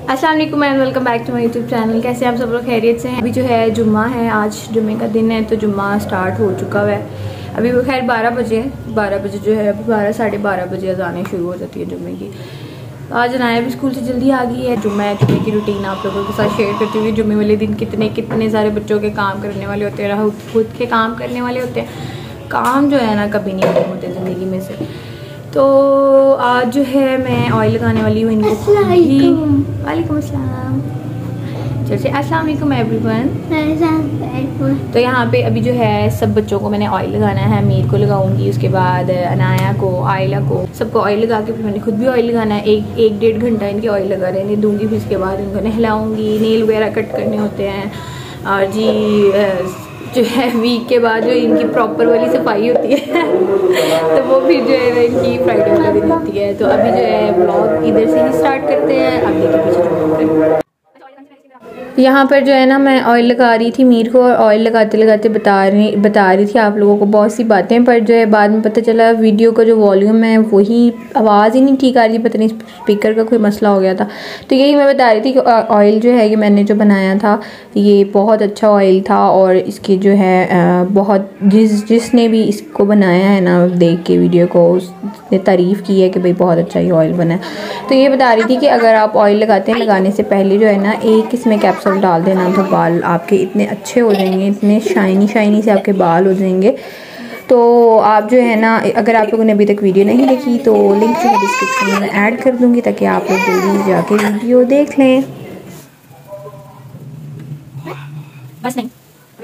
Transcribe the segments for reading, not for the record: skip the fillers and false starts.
अस्सलाम वालेकुम and welcome back to my YouTube channel. कैसे आप सब लोग खैरियत से हैं। अभी जो है जुम्मा है, आज जुम्मे का दिन है तो जुम्मा स्टार्ट हो चुका है। अभी वो खैर 12 बजे हैं। 12 बजे जो है 12 साढ़े 12 बजे अज़ानें शुरू हो जाती है जुम्मे की। आज अनाया भी स्कूल से जल्दी आ गई है। जुम्मे की रूटीन आप लोगों के साथ शेयर करती हुई। जुम्मे वाले दिन कितने सारे बच्चों के काम करने वाले होते हैं, खुद के काम करने वाले होते हैं। काम जो है ना कभी नहीं खत्म होते ज़िंदगी में से। तो आज जो है मैं ऑयल लगाने वाली हूँ इनको। वालेकुम अस्सलाम। चलिए अस्सलाम वालेकुम एवरीवन। तो यहाँ पे अभी जो है सब बच्चों को मैंने ऑयल लगाना है। मीर को लगाऊंगी, उसके बाद अनाया को, आयला को, सबको ऑयल लगा के फिर मैंने खुद भी ऑयल लगाना है। एक डेढ़ घंटा इनके ऑयल लगा रहने दूँगी। फिर उसके बाद इनको नहलाऊँगी, नेल वगैरह कट करने होते हैं। और जी जो है वीक के बाद जो इनकी प्रॉपर वाली सफाई होती है तो वो फिर जो है इनकी फ्राइडे वाले दिन होती है। तो अभी जो है ब्लॉग इधर से ही स्टार्ट करते हैं। आगे के पीछे जो यहाँ पर जो है ना मैं ऑयल लगा रही थी मीर को, और ऑयल लगाते लगाते बता रही थी आप लोगों को बहुत सी बातें। पर जो है बाद में पता चला वीडियो का जो वॉल्यूम है वही आवाज़ ही नहीं ठीक आ रही, पता नहीं स्पीकर का कोई मसला हो गया था। तो यही मैं बता रही थी कि ऑयल जो है ये मैंने जो बनाया था ये बहुत अच्छा ऑयल था। और इसकी जो है बहुत जिसने भी इसको बनाया है ना, देख के वीडियो को उसने तारीफ़ की है कि भाई बहुत अच्छा ये ऑयल बना है। तो ये बता रही थी कि अगर आप ऑयल लगाते हैं, लगाने से पहले जो है ना एक इसमें कैप्सूल डाल देना तो बाल आपके इतने अच्छे हो जाएंगे, इतने शाइनी से आपके बाल हो जाएंगे। तो आप जो है ना, अगर आप लोगों ने अभी तक वीडियो नहीं देखी तो लिंक जो है डिस्क्रिप्शन में ऐड कर दूँगी ताकि आप लोग जल्दी जाके वीडियो देख लें। बस नहीं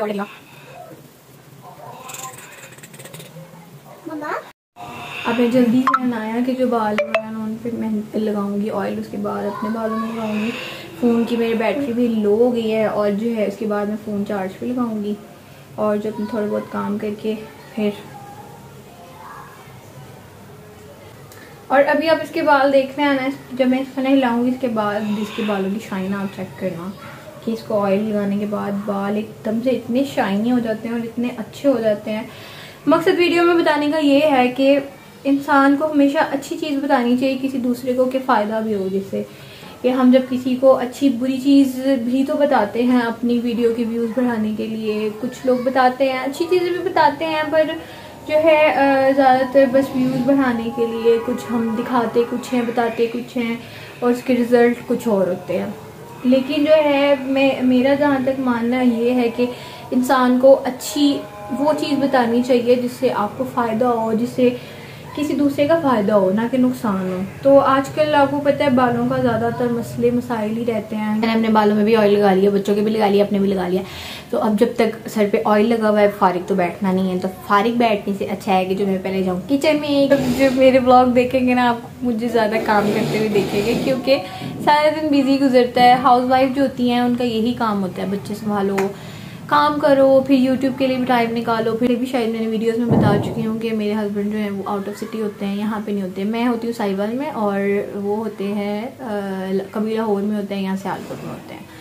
अब मैं जल्दी से अनाया के जो बाल वगैरह उन पर मैं लगाऊंगी ऑयल, उसके बाद अपने बालों में लगाऊंगी। फ़ोन की मेरी बैटरी भी लो हो गई है और जो है उसके बाद मैं फ़ोन चार्ज पे लगाऊंगी और जब मैं थोड़ा बहुत काम करके फिर। और अभी आप इसके बाल देखने आना है, जब मैं इसको हिलाऊंगी इसके बाद इसके बालों की शाइन आप चेक करना कि इसको ऑयल लगाने के बाद बाल एकदम से इतने शाइनी हो जाते हैं और इतने अच्छे हो जाते हैं। मकसद वीडियो में बताने का ये है कि इंसान को हमेशा अच्छी चीज़ बतानी चाहिए किसी दूसरे को, कि फ़ायदा भी हो। जिससे कि हम जब किसी को अच्छी बुरी चीज़ भी तो बताते हैं अपनी वीडियो के व्यूज़ बढ़ाने के लिए, कुछ लोग बताते हैं अच्छी चीज़ें भी बताते हैं, पर जो है ज़्यादातर बस व्यूज़ बढ़ाने के लिए कुछ हम दिखाते कुछ हैं, बताते कुछ हैं और उसके रिज़ल्ट कुछ और होते हैं। लेकिन जो है मेरा जहाँ तक मानना ये है कि इंसान को अच्छी वो चीज़ बतानी चाहिए जिससे आपको फ़ायदा हो, जिससे किसी दूसरे का फ़ायदा हो, ना कि नुकसान हो। तो आजकल आपको पता है बालों का ज़्यादातर मसले मसाइल ही रहते हैं। मैंने अपने बालों में भी ऑयल लगा लिया, बच्चों के भी लगा लिया, अपने भी लगा लिया। तो अब जब तक सर पे ऑयल लगा हुआ है फारिग तो बैठना नहीं है। तो फारिग बैठने से अच्छा है कि जो मैं पहले जाऊँ किचन में। जो मेरे ब्लॉग देखेंगे ना आप मुझे ज़्यादा काम करते हुए देखेंगे, क्योंकि सारा दिन बिजी गुजरता है। हाउस वाइफ जो होती हैं उनका यही काम होता है, बच्चे संभालो, काम करो, फिर यूट्यूब के लिए भी टाइम निकालो। फिर भी शायद मैंने वीडियोस में बता चुकी हूँ कि मेरे हस्बैंड जो है वो आउट ऑफ सिटी होते हैं, यहाँ पे नहीं होते। मैं होती हूँ साहिवाल में और वो होते हैं कभी लाहौर में होते हैं या सियालकोट में होते हैं।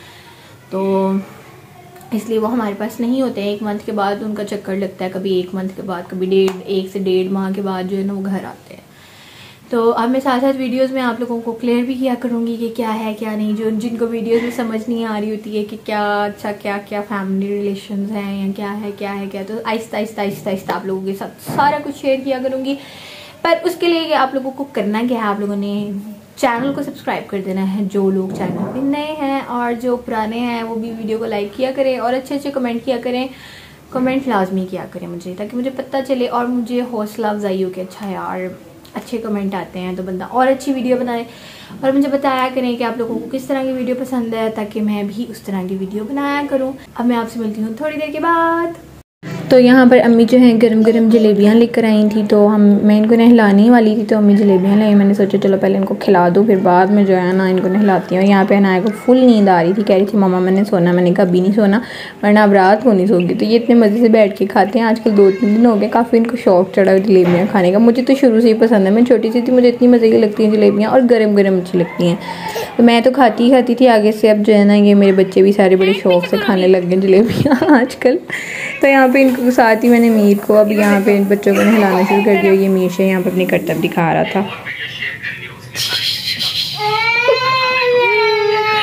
तो इसलिए वो हमारे पास नहीं होते हैं। 1 मंथ के बाद उनका चक्कर लगता है, कभी 1 मंथ के बाद, कभी 1 से 1.5 माह के बाद जो है ना वो घर आते हैं। तो अब मैं साथ साथ वीडियोस में आप लोगों को क्लियर भी किया करूँगी कि क्या है क्या नहीं। जो जिनको वीडियोस में समझ नहीं आ रही होती है कि क्या अच्छा क्या फैमिली रिलेशंस हैं या क्या है, तो आहिस्ता आप लोगों के साथ सारा कुछ शेयर किया करूँगी। पर उसके लिए आप लोगों को करना क्या है, आप लोगों ने चैनल को सब्सक्राइब कर देना है, जो लोग चैनल पर नए हैं, और जो पुराने हैं वो भी वीडियो को लाइक किया करें और अच्छे कमेंट किया करें। कमेंट लाजमी किया करें मुझे, ताकि मुझे पता चले और मुझे हौसला अफजाई हो कि अच्छा यार अच्छे कमेंट आते हैं तो बंदा और अच्छी वीडियो बनाए। और मुझे बताया करें कि आप लोगों को किस तरह की वीडियो पसंद है, ताकि मैं भी उस तरह की वीडियो बनाया करूं। अब मैं आपसे मिलती हूँ थोड़ी देर के बाद। तो यहाँ पर अम्मी जो है गरम गरम जलेबियाँ लेकर आई थी। तो मैं इनको नहलाने वाली थी तो अम्मी जलेबियाँ लाई। मैंने सोचा चलो पहले इनको खिला दूँ, फिर बाद में जो है ना इनको नहलाती हूँ। यहाँ पे अनाया को फुल नींद आ रही थी, कह रही थी मम्मा मैंने सोना। मैंने कहा अभी नहीं सोना वरना अब रात को नहीं सोगी। तो ये इतने मज़े से बैठ के खाते हैं। आजकल 2-3 दिन हो गए काफ़ी इनको शौक चढ़ा जलेबियाँ खाने का। मुझे तो शुरू से ही पसंद है, मैं छोटी सी थी मुझे इतनी मज़े की लगती हैं जलेबियाँ, और गरम गरम अच्छी लगती हैं। तो मैं तो खाती थी आगे से। अब जो है ना ये मेरे बच्चे भी सारे बड़े शौक से खाने लग गए जलेबियाँ आजकल। तो यहाँ पे इनको साथ ही मैंने मीर को अब यहाँ पे बच्चों को नहलाना शुरू कर दिया। ये मीर से यहाँ पे अपनी करतब दिखा रहा था।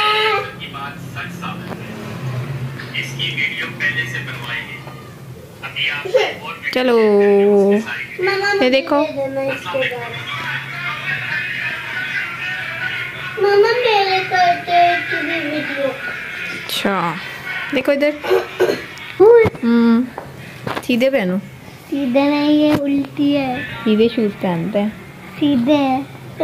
चलो ये देखो। मामा मेरे करते वीडियो। अच्छा देखो इधर। सीधे पहनो। सीधे नहीं, ये उल्टी है। सीधे शूज पहनते हैं। सीधे है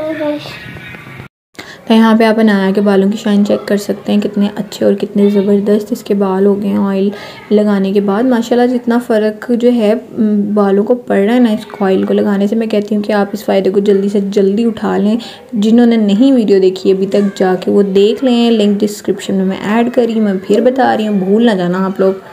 तो यहाँ पे आप अनाया के बालों की शाइन चेक कर सकते हैं, कितने अच्छे और कितने ज़बरदस्त इसके बाल हो गए हैं ऑयल लगाने के बाद। माशाल्लाह जितना फ़र्क जो है बालों को पड़ रहा है ना इस ऑयल को लगाने से, मैं कहती हूँ कि आप इस फ़ायदे को जल्दी से जल्दी उठा लें। जिन्होंने नहीं वीडियो देखी अभी तक जाके वो देख लें, लिंक डिस्क्रिप्शन में मैं ऐड करी, मैं फिर बता रही हूँ, भूल ना जाना आप लोग।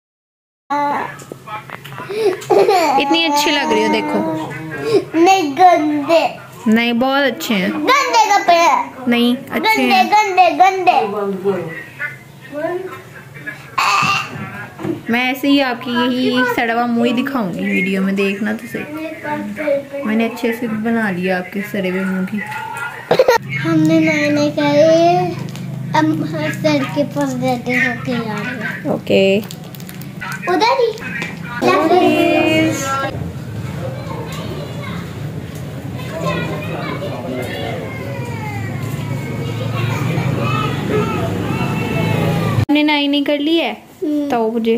इतनी अच्छी लग रही हो देखो। नहीं गंदे, नहीं बहुत अच्छे हैं। गंदे कपड़े नहीं अच्छे गंदे हैं। गंदे गंदे। मैं ऐसे ही आपकी यही सड़वा मुँह ही दिखाऊंगी वीडियो में, देखना तो सही। मैंने अच्छे से बना लिया आपके सड़े हुए मुँह की। हमने नए करे, हम हर सर के पास रहते होके जा रहे। ओके उधर ही हमने नाई नहीं कर ली है तो मुझे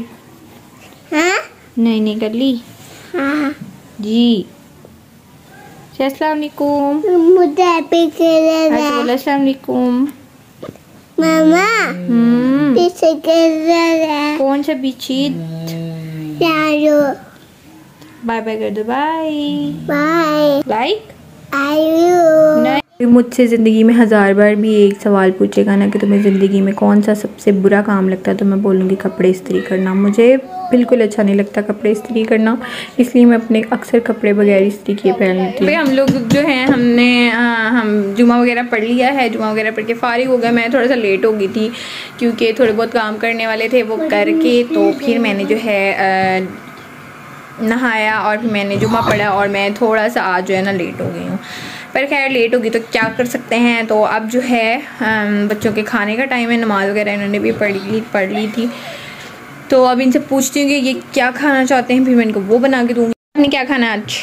नहीं कर ली। हाँ जी अस्सलाम वालेकुम। मुझे हैप्पी बोला अस्सलाम वालेकुम। मामा पीछे कौन सा बिछी? बाय बाय कर दो। बाय बाय लाइक आयु। मुझसे ज़िंदगी में 1000 बार भी एक सवाल पूछेगा ना कि तुम्हें ज़िंदगी में कौन सा सबसे बुरा काम लगता है, तो मैं बोलूँगी कपड़े इस्त्री करना। मुझे बिल्कुल अच्छा नहीं लगता कपड़े इस्त्री करना, इसलिए मैं अपने अक्सर कपड़े बगैर इस्त्री किए पहन लेती हूँ। हम लोग जो हैं हम जुमा वगैरह पढ़ लिया है, जुमा वगैरह पढ़ के फ़ारिग हो गए। मैं थोड़ा सा लेट हो गई थी क्योंकि थोड़े बहुत काम करने वाले थे, वो करके तो फिर मैंने जो है नहाया और फिर मैंने जुमा पढ़ा और मैं थोड़ा सा आज जो है ना लेट हो गई हूँ। पर खैर लेट होगी तो क्या कर सकते हैं। तो अब जो है बच्चों के खाने का टाइम है, नमाज़ वगैरह इन्होंने भी पढ़ ली थी। तो अब इनसे पूछती हूँ कि ये क्या खाना चाहते हैं, फिर मैं इनको वो बना के दूँगी। आपने क्या खाना आज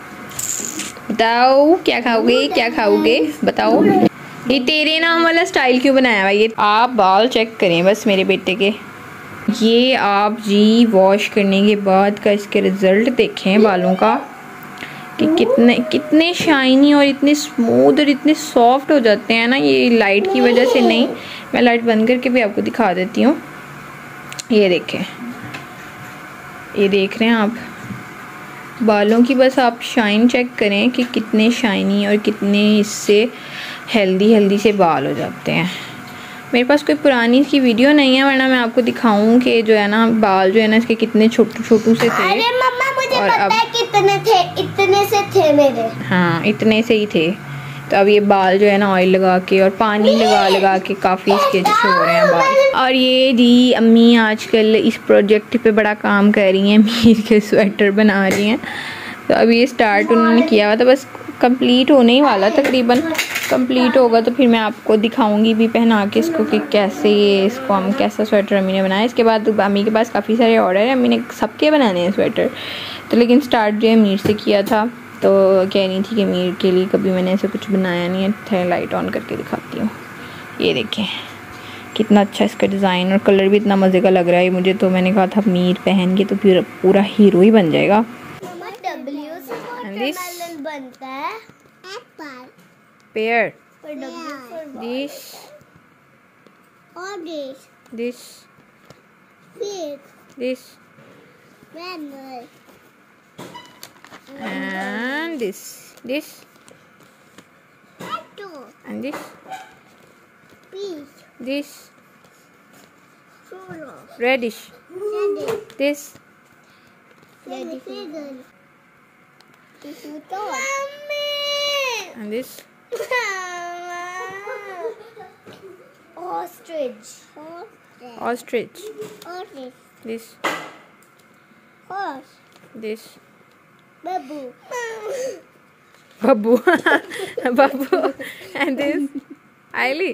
बताओ? क्या खाओगे बताओ। ये तेरे नाम वाला स्टाइल क्यों बनाया हुआ? ये आप बाल चेक करें बस मेरे बेटे के, ये आप जी वॉश करने के बाद का इसके रिज़ल्ट देखें बालों का कि कितने शाइनी और इतने स्मूथ और इतने सॉफ्ट हो जाते हैं ना। ये लाइट की वजह से नहीं, मैं लाइट बंद करके भी आपको दिखा देती हूँ। ये देखें, ये देख रहे हैं आप बालों की, बस आप शाइन चेक करें कि कितने शाइनी और कितने इससे हेल्दी से बाल हो जाते हैं। मेरे पास कोई पुरानी इसकी वीडियो नहीं है, वरना मैं आपको दिखाऊं कि जो है ना बाल जो है ना इसके कितने छोटू से थे। अरे मम्मा मुझे और पता है कितने थे, इतने से थे मेरे। हाँ इतने से ही थे। तो अब ये बाल जो है ना ऑयल लगा के और पानी लगा के काफ़ी इसके अच्छे हो रहे हैं बाल। और ये जी अम्मी आजकल इस प्रोजेक्ट पे बड़ा काम कर रही हैं, मीर के स्वेटर बना रही हैं। तो अब ये स्टार्ट उन्होंने किया हुआ था, बस कंप्लीट होने ही वाला, तकरीबन कंप्लीट होगा तो फिर मैं आपको दिखाऊंगी भी पहना के इसको कि कैसे ये इसको हम कैसा स्वेटर अम्मी ने बनाया। इसके बाद अम्मी के पास काफ़ी सारे ऑर्डर हैं, अम्मी ने सबके बनाने हैं स्वेटर। तो लेकिन स्टार्ट जो है मीर से किया था, तो कह रही थी कि मीर के लिए कभी मैंने ऐसे कुछ बनाया नहीं है। थोड़ा लाइट ऑन करके दिखाती हूँ। ये देखें कितना अच्छा इसका डिज़ाइन और कलर भी इतना मज़े का लग रहा है मुझे। तो मैंने कहा था मीर पहन के तो फिर पूरा हीरो ही बन जाएगा। डब्ल्यू से वाटरमेलन बनता है, एप्पल पेयर, पर डब्ल्यू फॉर दिस और this fish this mammal and this two and fish this solo reddish, this ready figure and this ostrich this horse this babu babu babu and this आयली।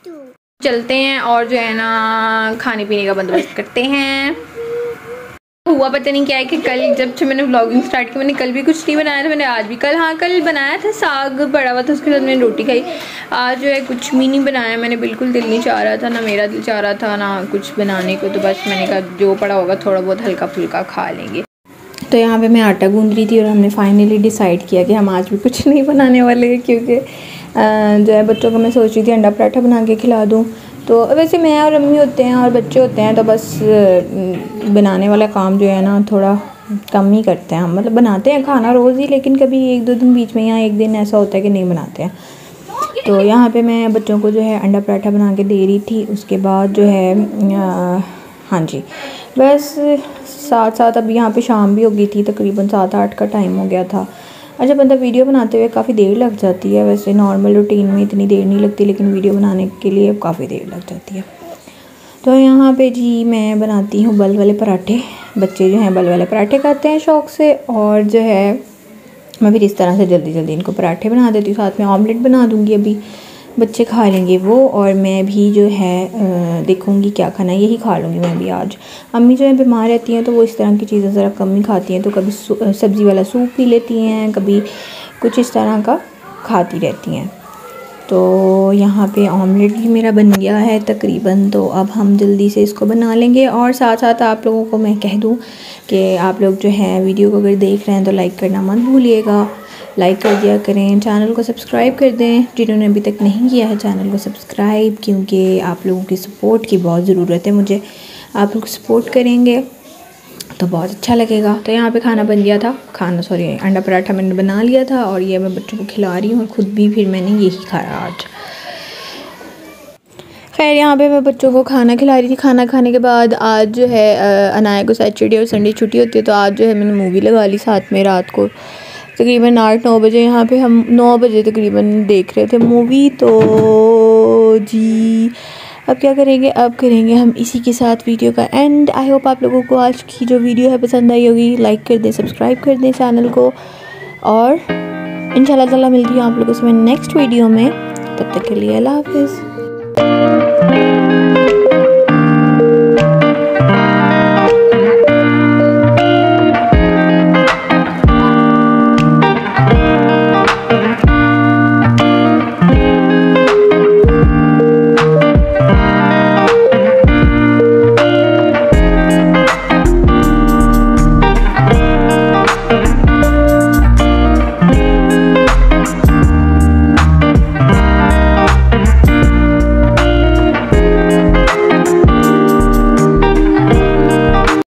चलते हैं और जो है ना खाने पीने का बंदोबस्त करते हैं। हुआ पता नहीं क्या है कि कल जब से मैंने व्लॉगिंग स्टार्ट की, मैंने कल भी कुछ नहीं बनाया था, मैंने आज भी कल बनाया था, साग पड़ा हुआ था, उसके साथ मैंने रोटी खाई। आज जो है कुछ भी नहीं बनाया, मैंने बिल्कुल दिल नहीं चाह रहा था, ना मेरा दिल चाह रहा था ना कुछ बनाने को, तो बस मैंने कहा जो पड़ा होगा थोड़ा बहुत हल्का फुल्का खा लेंगे। तो यहाँ पे मैं आटा गूंद रही थी और हमने फाइनली डिसाइड किया कि हम आज भी कुछ नहीं बनाने वाले हैं, क्योंकि जो है बच्चों को मैं सोच रही थी अंडा पराठा बना के खिला दूँ। तो वैसे मैं और अम्मी होते हैं और बच्चे होते हैं तो बस बनाने वाला काम जो है ना थोड़ा कम ही करते हैं हम, मतलब बनाते हैं खाना रोज़ ही, लेकिन कभी 1-2 दिन बीच में या एक दिन ऐसा होता है कि नहीं बनाते हैं। तो यहाँ पे मैं बच्चों को जो है अंडा पराठा बना के दे रही थी। उसके बाद जो है हाँ जी, बस साथ अब यहाँ पे शाम भी हो गई थी, तकरीबन 7-8 का टाइम हो गया था। अच्छा, बंदा वीडियो बनाते हुए काफ़ी देर लग जाती है, वैसे नॉर्मल रूटीन में इतनी देर नहीं लगती, लेकिन वीडियो बनाने के लिए काफ़ी देर लग जाती है। तो यहाँ पे जी मैं बनाती हूँ बल वाले पराठे। बच्चे जो हैं बल वाले पराठे खाते हैं शौक़ से, और जो है मैं फिर इस तरह से जल्दी इनको पराठे बना देती हूँ, साथ में ऑमलेट बना दूँगी, अभी बच्चे खा लेंगे वो, और मैं भी जो है देखूँगी क्या खाना, यही खा लूँगी मैं भी आज। अम्मी जो है बीमार रहती हैं तो वो इस तरह की चीज़ें ज़रा कम ही खाती हैं, तो कभी सब्ज़ी वाला सूप पी लेती हैं, कभी कुछ इस तरह का खाती रहती हैं। तो यहाँ पे ऑमलेट भी मेरा बन गया है तकरीबन, तो अब हम जल्दी से इसको बना लेंगे। और साथ साथ आप लोगों को मैं कह दूँ कि आप लोग जो हैं वीडियो को अगर देख रहे हैं तो लाइक करना मत भूलिएगा, लाइक कर दिया करें, चैनल को सब्सक्राइब कर दें जिन्होंने अभी तक नहीं किया है चैनल को सब्सक्राइब, क्योंकि आप लोगों की सपोर्ट की बहुत ज़रूरत है मुझे। आप लोग सपोर्ट करेंगे तो बहुत अच्छा लगेगा। तो यहाँ पे खाना बन गया था, अंडा पराठा मैंने बना लिया था और ये मैं बच्चों को खिला रही हूँ और ख़ुद भी फिर मैंने यही खाया आज। खैर यहाँ पे मैं बच्चों को खाना खिला रही थी। खाना खाने के बाद आज जो है अनाया को सैटरडे और संडे छुट्टी होती है, तो आज जो है मैंने मूवी लगा ली साथ में, रात को तकरीबन 8-9 बजे। यहाँ पे हम 9 बजे तकरीबन देख रहे थे मूवी। तो जी अब क्या करेंगे, अब करेंगे हम इसी के साथ वीडियो का एंड। आई होप आप लोगों को आज की जो वीडियो है पसंद आई होगी। लाइक कर दें, सब्सक्राइब कर दें चैनल को, और इंशाल्लाह ताला मिलती हूँ आप लोगों से मैं नेक्स्ट वीडियो में। तब तक के लिए अल्लाह हाफिज़।